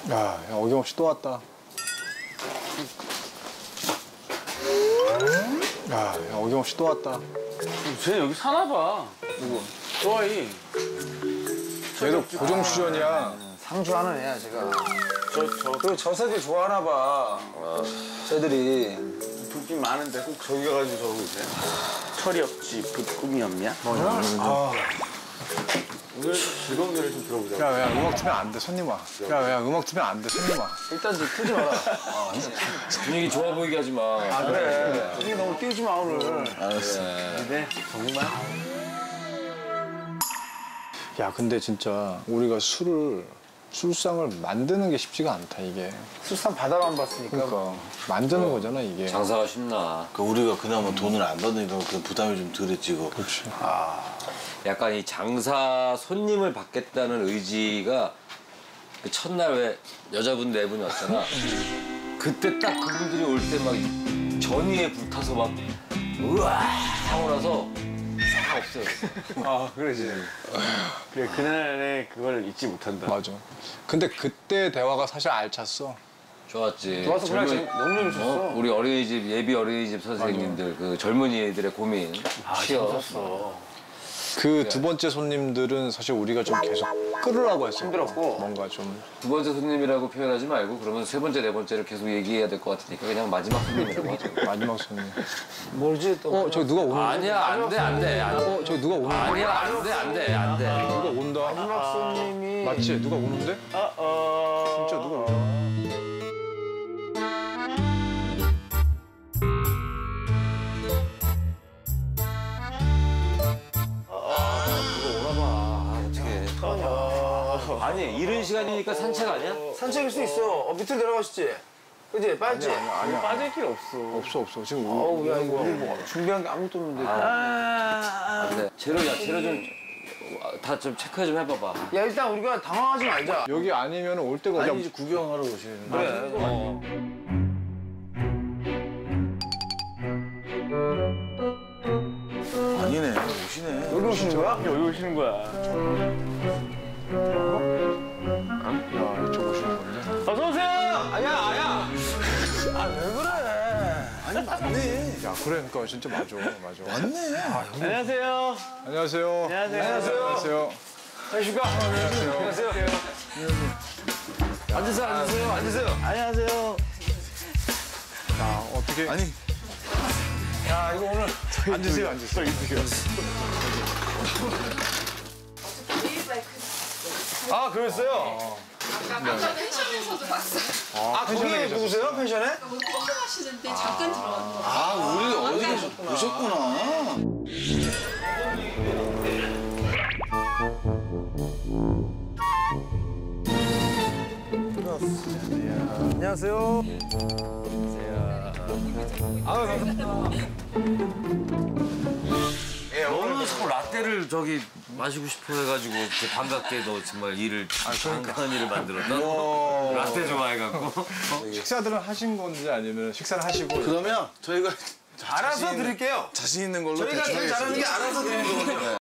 야, 어김없이 또 왔다. 야, 어김없이 또 왔다. 쟤 여기 사나 봐. 누구? 좋아이. 얘도 고정수전이야. 상주하는 애야, 제가. 그리고 저 새들 좋아하나 봐. 쟤들이. 붓기 많은데 꼭 저기 가가지고 저러고 있네. 철이 없지, 붓꿈이 없냐? 오늘 즐거운 노래 좀 들어보자. 야, 음악 틀면 안 돼, 손님 와. 야, 음악 틀면 안 돼, 손님 와. 일단 좀 틀지 마라. 분위기 좋아 보이게 하지 마. 아, 그래. 분위기 너무 띄우지 마, 오늘. 알았어. 근데 정말 야, 근데 진짜 우리가 술상을 만드는 게 쉽지가 않다, 이게. 술상 받아만 봤으니까. 그러니까 만드는 거잖아, 이게. 장사가 쉽나. 그 우리가 그나마 돈을 안 받으니까 그 부담이 좀 덜했지. 그렇지. 약간 이 장사 손님을 받겠다는 의지가 그 첫날 왜 여자분 4분이 왔잖아. 그때 딱 그분들이 올 때 막 전의에 불타서 막 우와 하고 나서 싹 없어요. 아 그러지. 그래 그날의 그걸 잊지 못한다. 맞아. 근데 그때 대화가 사실 알찼어. 좋았지. 좋아서 그날 너무 재밌었어. 우리 어린이집 예비 어린이집 선생님들 그 젊은이들의 고민 취업. 재밌었어. 그 두 번째 손님들은 사실 우리가 좀 계속 끌으라고 했어. 힘들었고. 뭔가 좀. 두 번째 손님이라고 표현하지 말고 그러면 세 번째 네 번째를 계속 얘기해야 될 것 같으니까 그냥 마지막 손님이라고 하죠. 마지막 손님. 뭘지 또. 저기 누가 오는데? 아니야 안돼. 저기 누가 오는데? 아니야 안돼. 누가 온다. 마지막 손님이. 맞지? 누가 오는데? 진짜 누가 오냐? 아니 이른 시간이니까 산책 아니야? 산책일 수 있어. 밑으로 내려가시지. 그지? 빠졌지? 아니야. 빠질 길 없어. 없어. 지금 어우, 야, 이거 뭐 준비한 게 아무것도 없는데. 안돼. 재료 좀 다 좀 체크 좀 해봐봐. 야, 일단 우리가 당황하지 말자. 여기 아니면 올 데가 어디야? 아니 이제 구경하러 오시는 거. 그래. 아니네. 오시네. 여기 오시는 거야? 여기 오시는 거야. 야, 이쪽 오시는 건데? 어서 오세요. 아야! 아, 왜 그래? 아니 맞네. 야, 그래, 그러니까 진짜 맞아. 맞네. 안녕하세요. 안녕하세요. 안녕하세요. 안녕하십니까? 안녕하세요. 앉으세요. 안녕하세요. 자, 어떻게. 아니 야, 이거 오늘. 앉으세요. 아, 그랬어요? 아까 펜션에서도 봤어요. 아, 거기 누구세요? 펜션에? 펜션하시는데 잠깐 들어왔는데. 아 우리 어디 계셔 보셨구나. 안녕하세요. 너는 자꾸 라떼를 저기 마시고 싶어 해가지고 이렇게 반갑게 너 정말 일을 반가운 일을 만들었다. 라떼 좋아해갖고. 식사들은 하신 건지 아니면 식사를 하시고. 그러면 저희가 알아서 드릴게요. 자신 있는 걸로 저희가 대충 제일 잘하는 게 알아서 드리는 거거든요.